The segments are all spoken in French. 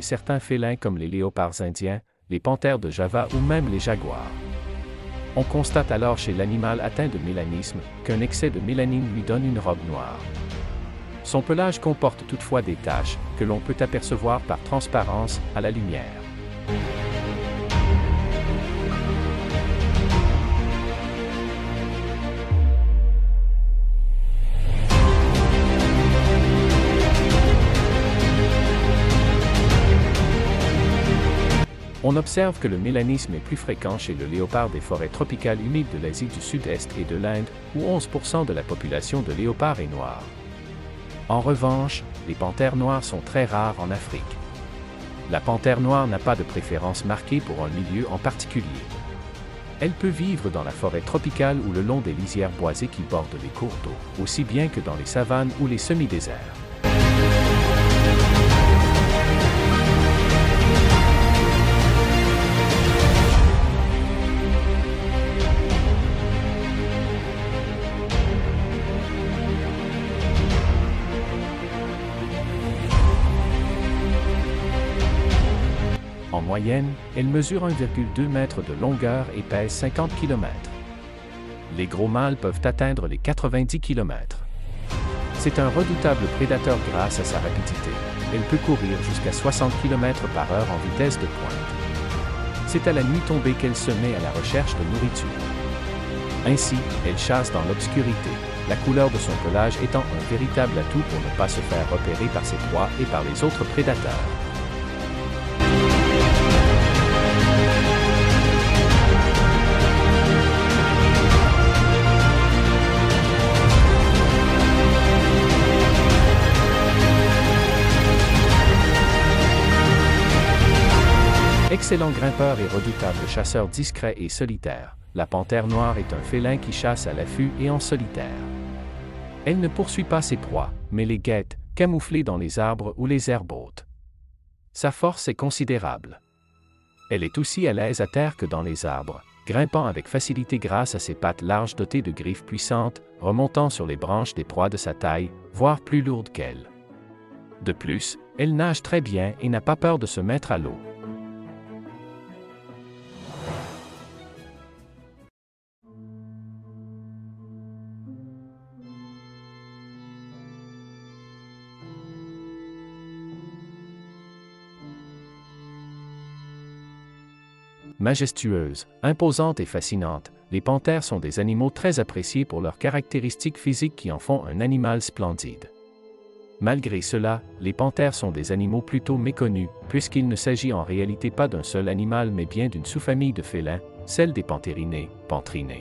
certains félins comme les léopards indiens, les panthères de Java ou même les jaguars. On constate alors chez l'animal atteint de mélanisme qu'un excès de mélanine lui donne une robe noire. Son pelage comporte toutefois des taches que l'on peut apercevoir par transparence à la lumière. On observe que le mélanisme est plus fréquent chez le léopard des forêts tropicales humides de l'Asie du Sud-Est et de l'Inde, où 11% de la population de léopards est noire. En revanche, les panthères noires sont très rares en Afrique. La panthère noire n'a pas de préférence marquée pour un milieu en particulier. Elle peut vivre dans la forêt tropicale ou le long des lisières boisées qui bordent les cours d'eau, aussi bien que dans les savanes ou les semi-déserts. En moyenne, elle mesure 1,2 m de longueur et pèse 50 km. Les gros mâles peuvent atteindre les 90 km. C'est un redoutable prédateur grâce à sa rapidité. Elle peut courir jusqu'à 60 km/h en vitesse de pointe. C'est à la nuit tombée qu'elle se met à la recherche de nourriture. Ainsi, elle chasse dans l'obscurité, la couleur de son pelage étant un véritable atout pour ne pas se faire repérer par ses proies et par les autres prédateurs. Excellent grimpeur et redoutable chasseur discret et solitaire, la panthère noire est un félin qui chasse à l'affût et en solitaire. Elle ne poursuit pas ses proies, mais les guette, camouflées dans les arbres ou les herbes hautes. Sa force est considérable. Elle est aussi à l'aise à terre que dans les arbres, grimpant avec facilité grâce à ses pattes larges dotées de griffes puissantes, remontant sur les branches des proies de sa taille, voire plus lourdes qu'elle. De plus, elle nage très bien et n'a pas peur de se mettre à l'eau. Majestueuses, imposantes et fascinantes, les panthères sont des animaux très appréciés pour leurs caractéristiques physiques qui en font un animal splendide. Malgré cela, les panthères sont des animaux plutôt méconnus, puisqu'il ne s'agit en réalité pas d'un seul animal mais bien d'une sous-famille de félins, celle des panthérinés, pantrinés.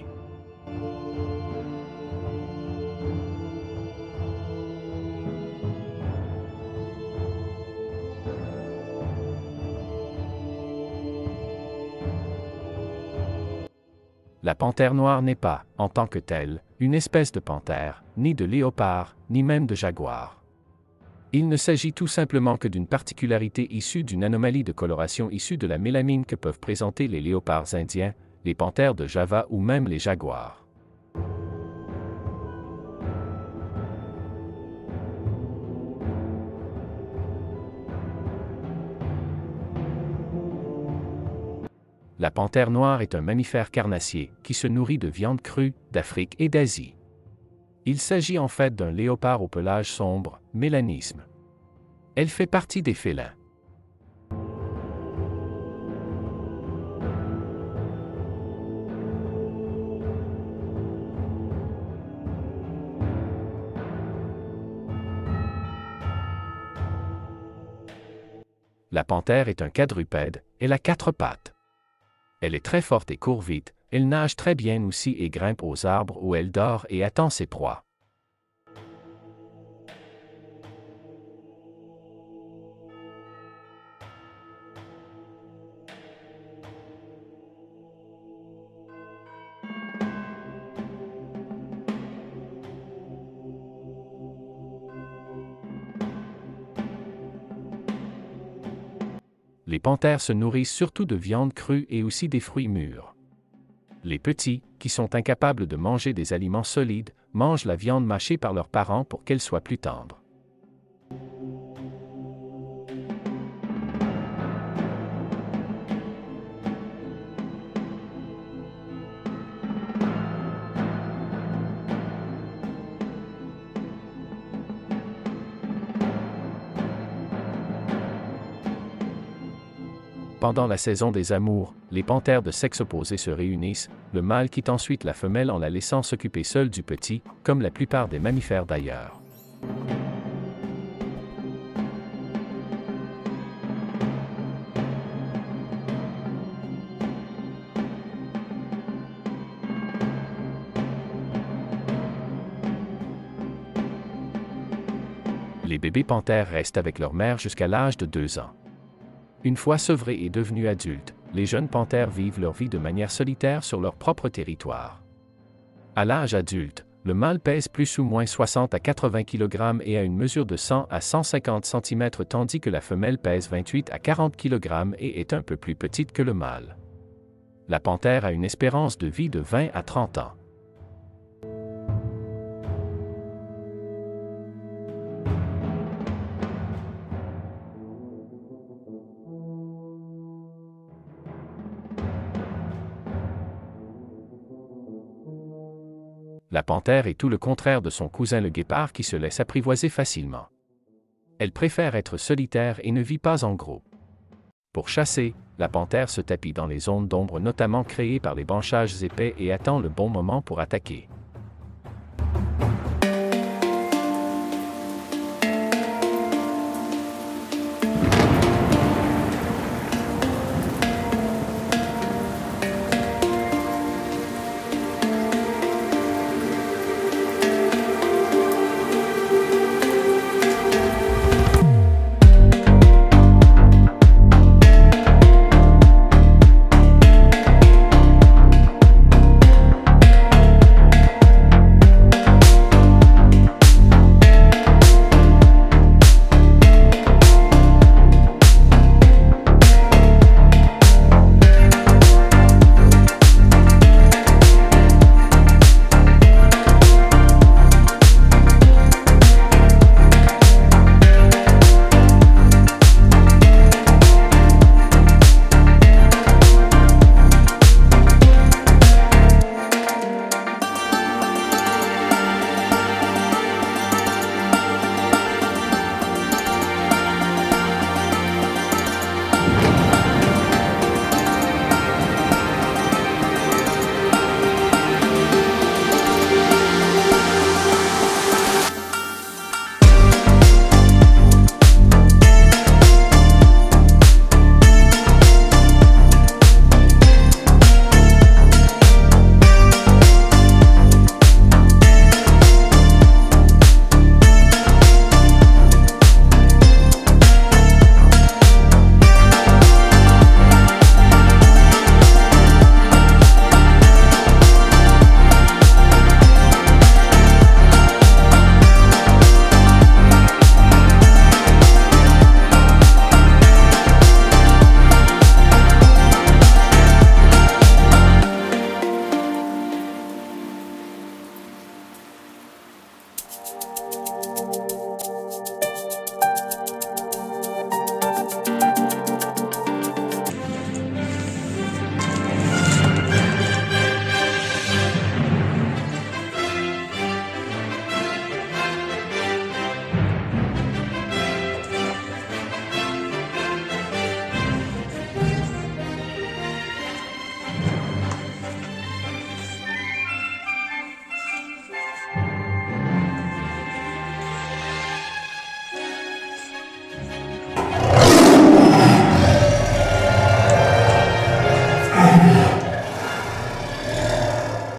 La panthère noire n'est pas, en tant que telle, une espèce de panthère, ni de léopard, ni même de jaguar. Il ne s'agit tout simplement que d'une particularité issue d'une anomalie de coloration issue de la mélamine que peuvent présenter les léopards indiens, les panthères de Java ou même les jaguars. La panthère noire est un mammifère carnassier qui se nourrit de viande crue d'Afrique et d'Asie. Il s'agit en fait d'un léopard au pelage sombre, mélanisme. Elle fait partie des félins. La panthère est un quadrupède, elle a 4 pattes. Elle est très forte et court vite, elle nage très bien aussi et grimpe aux arbres où elle dort et attend ses proies. Les panthères se nourrissent surtout de viande crue et aussi des fruits mûrs. Les petits, qui sont incapables de manger des aliments solides, mangent la viande mâchée par leurs parents pour qu'elle soit plus tendre. Pendant la saison des amours, les panthères de sexe opposé se réunissent, le mâle quitte ensuite la femelle en la laissant s'occuper seule du petit, comme la plupart des mammifères d'ailleurs. Les bébés panthères restent avec leur mère jusqu'à l'âge de 2 ans. Une fois sevrés et devenus adultes, les jeunes panthères vivent leur vie de manière solitaire sur leur propre territoire. À l'âge adulte, le mâle pèse plus ou moins 60 à 80 kg et a une mesure de 100 à 150 cm tandis que la femelle pèse 28 à 40 kg et est un peu plus petite que le mâle. La panthère a une espérance de vie de 20 à 30 ans. La panthère est tout le contraire de son cousin le guépard qui se laisse apprivoiser facilement. Elle préfère être solitaire et ne vit pas en groupe. Pour chasser, la panthère se tapit dans les zones d'ombre notamment créées par les branchages épais et attend le bon moment pour attaquer.